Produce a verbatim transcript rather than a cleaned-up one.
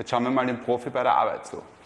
Jetzt schauen wir mal dem Profi bei der Arbeit zu.